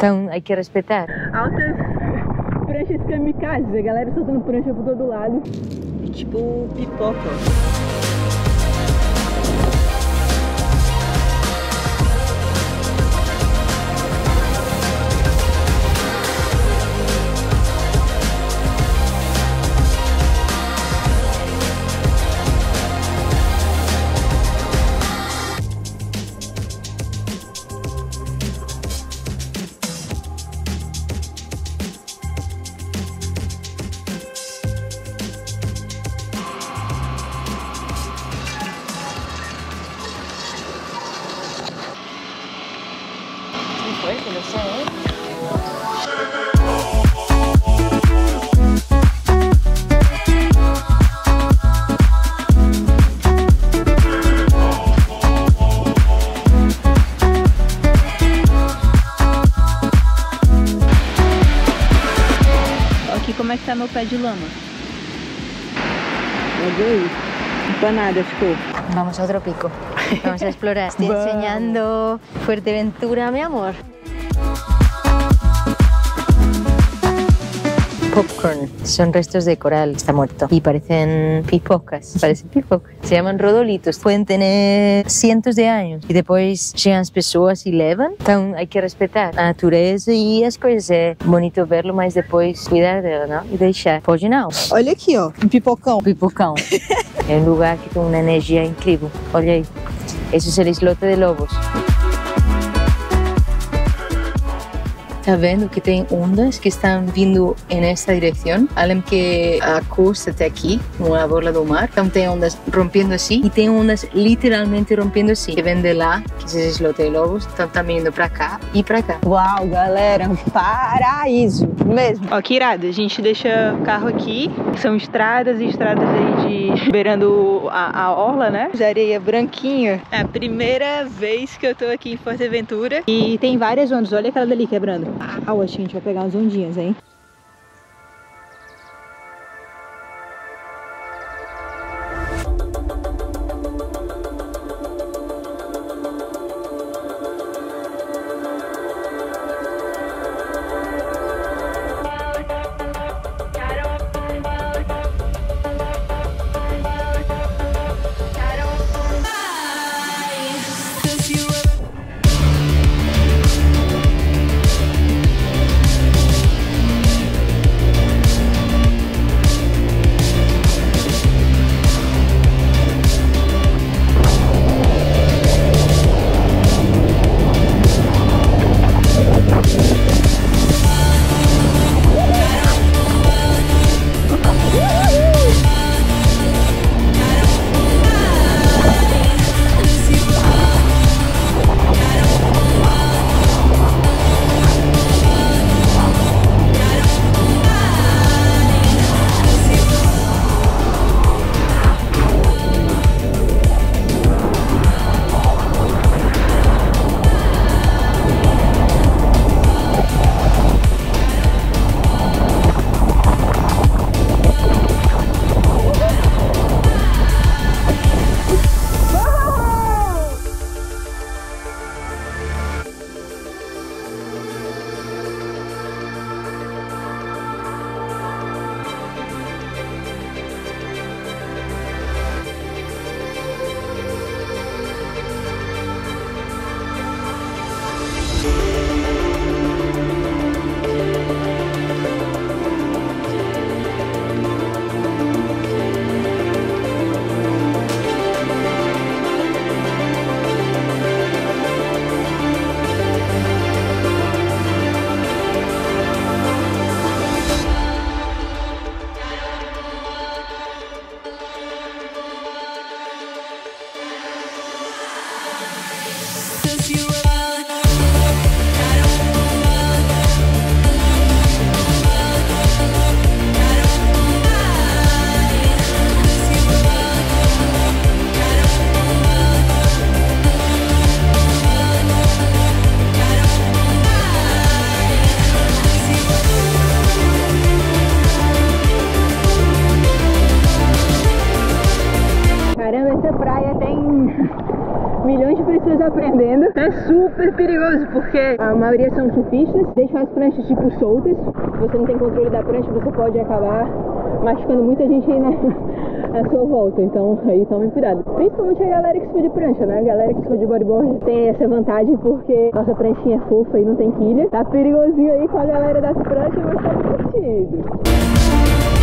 Então, hay que respetar. Altas pranchas kamikazes, a galera soltando prancha por todo lado. É tipo pipoca. Fuerte, lo sé, ¿eh? Aqui como é que tá meu pé de lama. Olha aí. Empanada ficou. Vamos a otro pico. Vamos a explorar. Estoy enseñando Fuerteventura, mi amor. Popcorn. Son restos de coral. Está muerto. Y parecen pipocas. Parecen pipocas. Se llaman rodolitos. Pueden tener cientos de años. E depois chegam as pessoas e levam. Então, hay que respetar a natureza e as coisas. É bonito verlo, mas depois cuidar dela, não? E deixar. Pode não. Olha aqui, ó. Um pipocão. Pipocão. É um lugar que tem uma energia incrível. Olha aí. Esse é o islote de lobos. Está vendo que tem ondas que estão vindo nessa direção, além que a costa até aqui, uma borda do mar, então tem ondas rompendo assim e tem ondas literalmente rompendo assim, que vem de lá, que esse islote de lobos, então tá indo para cá e para cá. Uau, galera, um paraíso mesmo. Ó, que irado, a gente deixa o carro aqui, são estradas e estradas aí de beirando a orla, né? De areia branquinha. É a primeira vez que eu tô aqui em Fuerteventura e tem várias ondas, olha aquela dali quebrando. Acho que a gente vai pegar umas ondinhas, hein? milhões de pessoas surfistas aprendendo. É super perigoso, porque a maioria são surfistas, deixam as pranchas tipo soltas. Se você não tem controle da prancha, você pode acabar machucando muita gente aí na sua volta. Então aí tomem cuidado. Principalmente a galera que surfa de prancha, né? A galera que surfa de bodyboard tem essa vantagem porque nossa pranchinha é fofa e não tem quilha. Tá perigosinho aí com a galera das pranchas, mas tá divertido.